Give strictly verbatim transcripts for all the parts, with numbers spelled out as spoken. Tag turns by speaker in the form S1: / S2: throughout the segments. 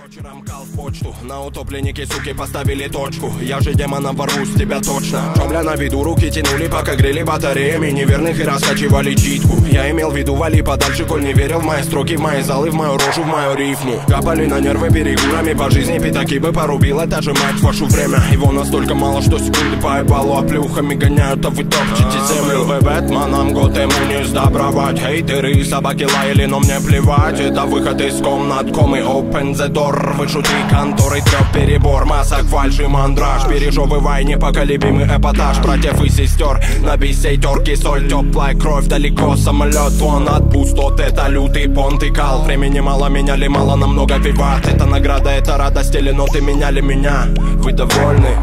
S1: Короче, рамкал в почту. На утопленнике, суки, поставили точку. Я же демоном ворвусь в тебя точно. Шо, бля, на виду руки тянули, пока грели батареями неверных и раскачивали читку. Я имел в виду, вали подальше, коль не верил в мои строки, в мои залы, в мою рожу, в мою рифму. Капали на нервы перегурами по жизни, пятаки бы порубила, даже мать вашу время. Его настолько мало, что секунды по ебалу оплюхами гоняют, а вы топчете землю. Вы Бэтменом, год ему не сдобровать. Хейтеры и собаки лаяли, но мне плевать. Это выход из комнат, комы, open the door. Вышути конторы, трёп перебор, масок, фальши, мандраж. Пережевывай непоколебимый эпатаж братьев и сестер. Набей сей терки, соль, теплая кровь, далеко самолет. Вон от пустот, это лютый понт и кал. Времени мало, меняли мало, намного виват. Это награда, это радость, или ноты меняли меня. Вы довольны?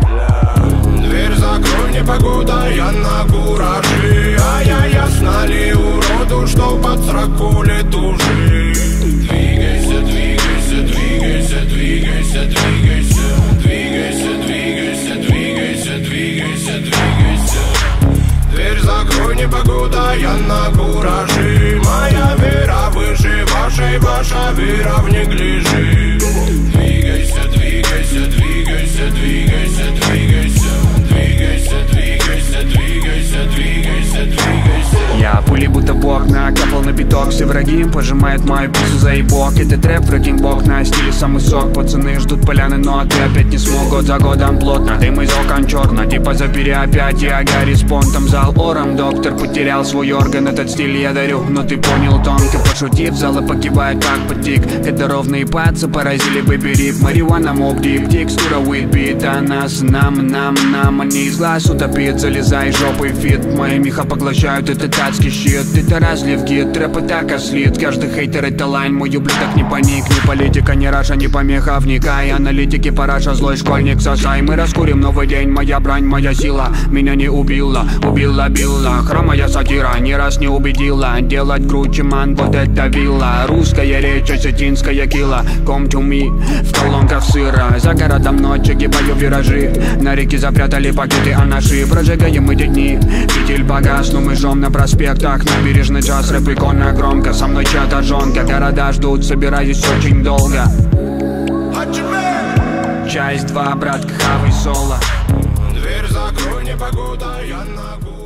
S1: Дверь закрой, непогода, я на кураже. А я ясно ли уроду, что под сраку летужи. Двигайся, двигайся, двигайся, двигайся, двигайся. Двигайся, двигайся, двигайся, двигайся, двигайся. Дверь закрой, непогода, я на кураже. Моя вера выше вашей, ваша вера в неглиже. Двигайся, двигайся, двигайся, двигайся, двигайся. Двигайся, двигайся, двигайся, двигайся, двигайся.
S2: Я пыли будто бог накапал на биток. Все враги им пожимают мою пиццу за ебок. Это трэп, фрекинг бог на стиле самый сок. Пацаны ждут поляны, но ты опять не смог. Год за годом плотно, дым из окон черно. Типа забери опять, я Гарри с понтом. Зал ором, доктор потерял свой орган. Этот стиль я дарю, но ты понял тонко. Пошутив, залы погибают как потик. Когда ровные пацы поразили бэби-рип. Марихуана, моб, дип, текстура, уитбит. А нас, нам, нам, нам. Они из глаз утопит, залезай жопой фит. Мои меха поглощают этот адский щит. Это разлив гид, трэп и так ослит. Каждый хейтер это лайн, мой ублюдок не паник. Ни политика, ни раша, ни помеха, вникай. Аналитики, параша, злой школьник, сосай. Мы раскурим новый день, моя брань, моя сила. Меня не убила, убила, била. Хромая сатира, ни раз не убедила. Делать круче, ман, вот это вилла. Русская речь, осетинская кила. Come to me, в колонках сыра. За городом ночи, гибаю виражи. На реке запрятали пакеты анаши. Прожигаем эти дни, фитиль погас, но мы жжем на проспектах. Набережный час, рэп икона громко. Со мной чья-то жонка, города ждут, собираюсь очень долго. Часть два, братка, хавай соло.
S1: Дверь закрой, непогода, я на